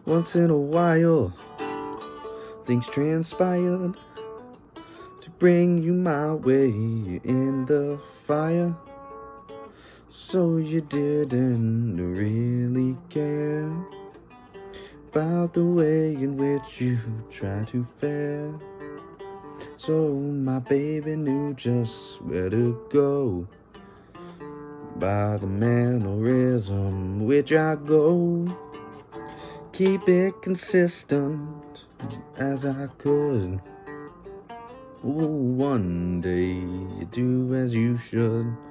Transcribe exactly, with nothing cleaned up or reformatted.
Once in a while, things transpired to bring you my way in the fire. So you didn't really care about the way in which you try to fare. So my baby knew just where to go by the mannerism which I go. Keep it consistent as I could. Ooh, one day you do as you should.